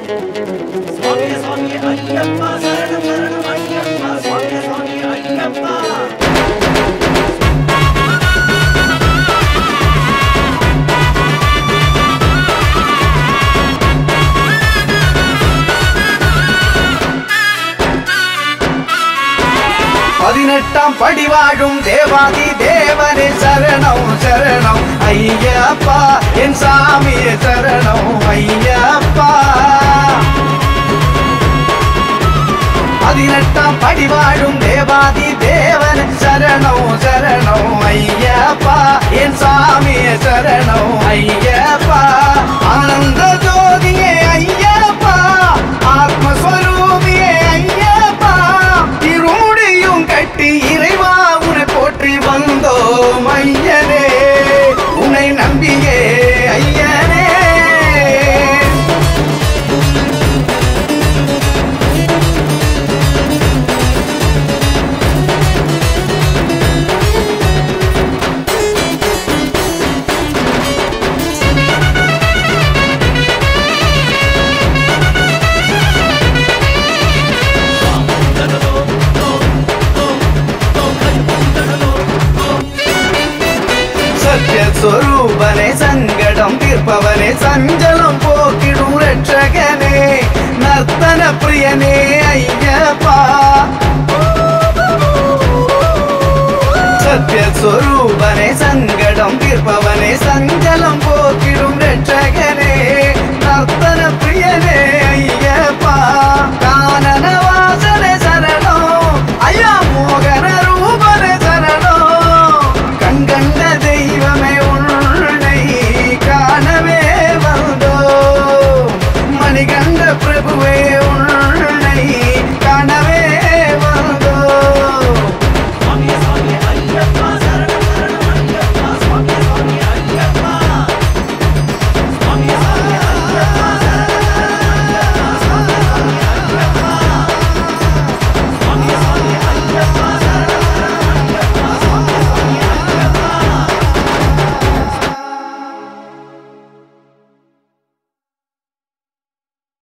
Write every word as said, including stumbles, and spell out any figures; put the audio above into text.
Swamiye Swamiye Ayappa Saranam Saranam Ayappa Swamiye Swamiye Ayappa பதினெட்டாம் படி வாழும் தேவாதி தேவனே சரணம் சரணம் ஐயப்பா என் சாமியே சரணம் ஐயப்பா பதினெட்டாம் படி வாழும் தேவாதி தேவனே சரணம் சரணம் ஐயப்பா என் சாமியே சரணம் ஐயப்பா ஆனந்த ஜோதியே ஐயப்பா ஆத்மஸ்வரூபியே ஐயப்பா இருமுடியும் கட்டி இறைவா உன்னை போற்றி வந்தோம் ஐயனே உன்னை நம்பியே ஐயனே स्वरूपने संगडम तीर्पवने संजलम पोकिडु रक्षकने नर्तन प्रियने अय्यप्पा सत्य स्वरूपने संगडम तीर्पवने संजलम